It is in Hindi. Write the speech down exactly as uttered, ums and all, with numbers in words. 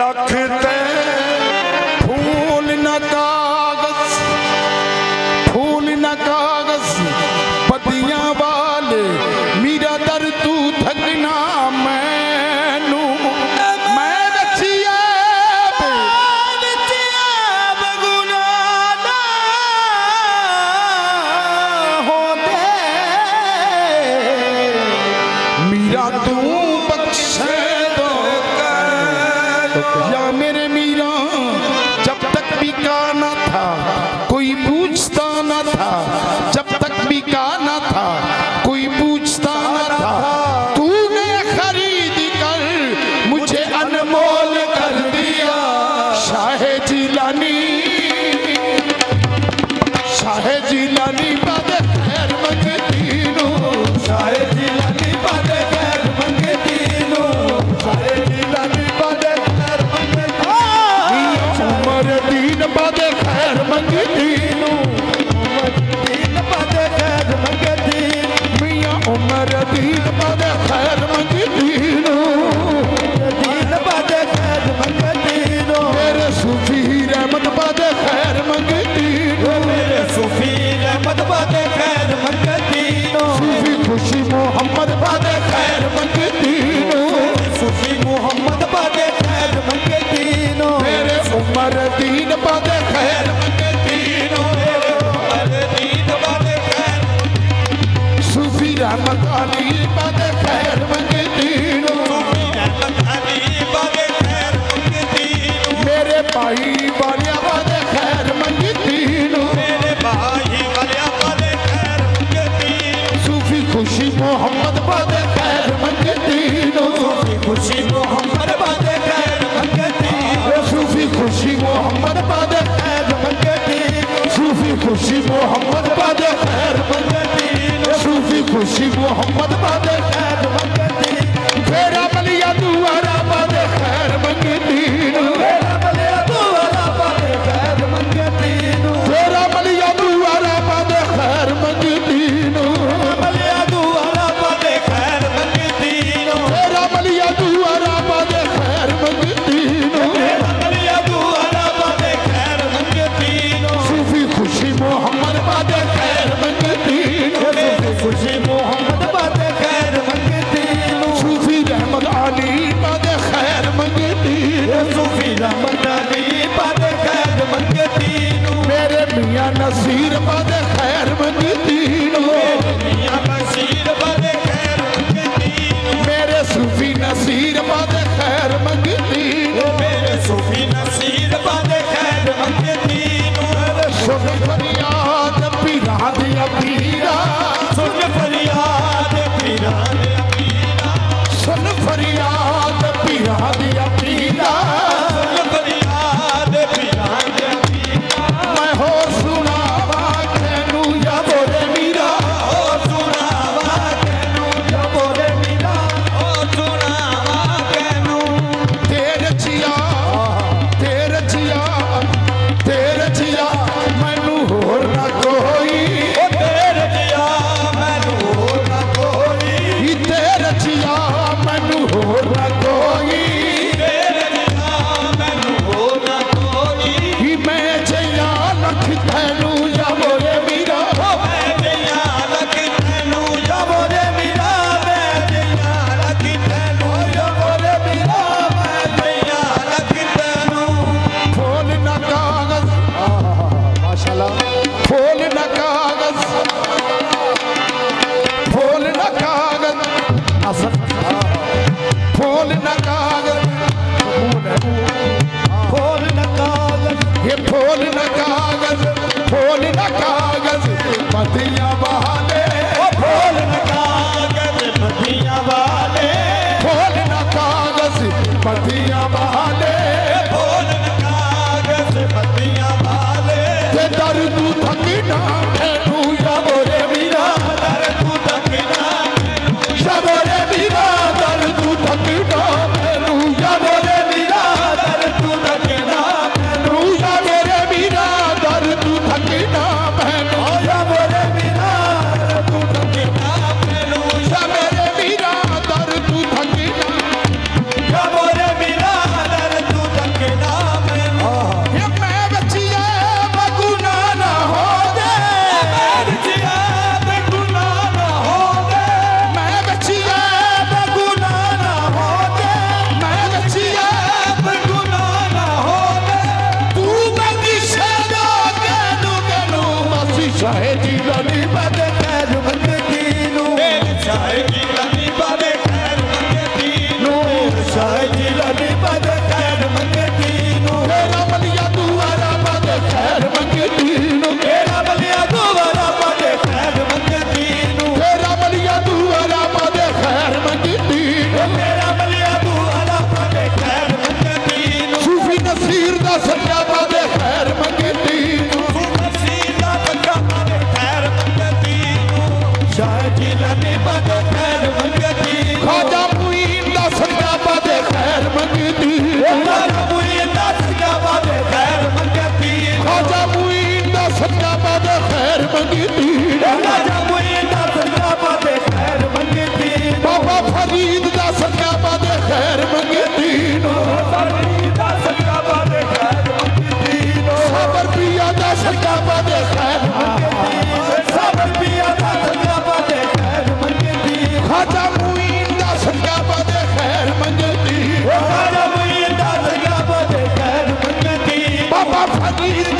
रखते फूल न कागज, फूल न कागज पतियां वाले मेरा दर तू थकना मैनू मैं रचिया बगुना होते मेरा तू बख्शे दो या मेरे मीरा। जब तक बिका ना था कोई पूछता ना था, जब तक बिका ना था कोई पूछता ना था, तूने खरीद कर मुझे अनमोल कर दिया। शाहे जिलानी शाहे जिलानी बादे खैर मंगतीनो, शाहे जिलानी बादे खैर मंगतीनो, शाहे जिलानी बादे खैर मंगतीनो, उमर दीन बादे खैर मंगतीनो, दीन बादे खैर मंगतीनो, मियां उमर दीन बादे खैर मंगतीनो, दीन बादे खैर मंगतीनो, मेरे सूफी रहमत बादे खैर मंगतीनो, मेरे सूफी रहमत बादे खैर मंगतीनो, सूफी खुशी मोहम्मद बादे खैर मंगतीनो, सूफी मोहम्मद बादे खैर मंगतीनो, मेरे उमर दीन बादे खैर मंगतीनो, मेरे उमर दीन बादे खैर, सूफी रहमत अली बादे खैर मंगतीनो, सूफी रहमत अली बादे खैर मंगतीनो, मेरे भाई वालिया बादे खैर मंगतीनो, मेरे भाई वालिया बादे खैर मंगतीनो, सूफी खुशी मोहम्मद बादे खैर मंगतीनो, सूफी खुशी मोहम्मद बादे खैर मंगतीनो, सूफी खुशी मोहम्मद बादे खैर मंगतीनो, सूफी खुशी मोहम्मद बादे खैर मंगतीनो, सूफी खुशी मोहम्मद बादे खैर मंगतीनो, फेरा मलिया दुआरा बादे खैर मंगतीनो, फेरा मलिया दुआरा बादे खैर मंगतीनो, फेरा मलिया दुआरा बादे खैर मंगतीनो, मलिया दुआरा बादे खैर मंगतीनो, फेरा मलिया दुआरा बादे खैर मंगतीनो, मलिया दुआरा बादे खैर मंगतीनो, सूफी खुशी मोहम्मद बादे खैर मंगतीनो, सूफी खुशी मोहम्मद बादे खैर मंगतीनो, सूफी रहमत अली बादे खैर मंगतीनो, सूफी रहमत अली बादे खैर मंगतीनो, मेरे मियां नसीर बादे खैर मंगतीनो, मेरे मियां नसीर बादे खैर मंगतीनो, मेरे सूफी नसीर बादे खैर मंगतीनो, मेरे सूफी नसीर बादे खैर मंगतीनो, सुन फरियाद पीरा दिया पीरा, सुन फरियाद पीरा दिया पीरा, सुन फरियाद पीरा दिया पीरा, सुन फरियाद पीरा दिया पीरा, मैं हो सुनावा कहनू या बोले मीरा, हो सुनावा कहनू या बोले मीरा, हो सुनावा कहनू, तेरे जिया तेरे जिया तेरे जिया मैनू होर ना कोई, तेरे जिया मैनू होर ना कोई, तेरे जिया मैनू होर ना कोई, तेरे जिया मैनू होर ना कोई, मैं जया लख थैनू या बोले मीरा, मैं जया लख थैनू या बोले मीरा, मैं जया लख थैनू या बोले मीरा, मैं जया लख थैनू, फूल ना कागज माशाल्लाह, फूल ना कागज, फूल ना कागज, फूल ना कागज, फूल ना कागज, ये फूल ना कागज, फूल ना कागज पतियां वाले, फूल ना कागज पतियां वाले, फूल ना कागज पतियां वाले, फूल ना कागज पतियां वाले, ते दर तू थकना कहनू या बोले मीरा, दर तू थकना या बोले मीरा, दर तू थकना कहनू या बोले मीरा, दर तू थकना कहनू या बोले मीरा, दर तू थकना कहनू या बोले मीरा, दर तू थकना कहनू या बोले मीरा, दर तू थकना या बोले मीरा, शाहे जिलानी बदे खैर मंगती नू शाहे जिलानी बदे खैर मंगती नू शाहे जिलानी बदे खैर मंगती नू तेरा बलिया दुआरा बदे खैर मंगती नू तेरा बलिया दुआरा बदे खैर मंगती नू तेरा बलिया दुआरा बदे खैर मंगती नू तेरा बलिया दुआरा बदे खैर मंगती नू सूफी नसीर दा सच्चा बदे खैर मंगती नू नसीर दा सच्चा बदे खैर मंगती नू शाहे जिलानी बदे खैर मंगती ख्वाजा मुईन दा सच्चा बदे खैर मंगती ख्वाजा मुईन दा सच्चा बदे खैर मंगती ख्वाजा मुईन दा सच्चा बदे खैर मंगती ख्वाजा मुईन दा सच्चा बदे खैर मंगती बाबा फरीद दा सच्चा बदे खैर मंगती फरीद दा सच्चा बदे खैर मंगती साबर पिया दा सच्चा बदे खैर मंगती साबर पिया दा सच्चा बदे खैर मंगती ख्वाजा मुईन दा सच्चा बदे खैर मंगती ख्वाजा मुईन दा सच्चा बदे खैर मंगती बाबा फरीद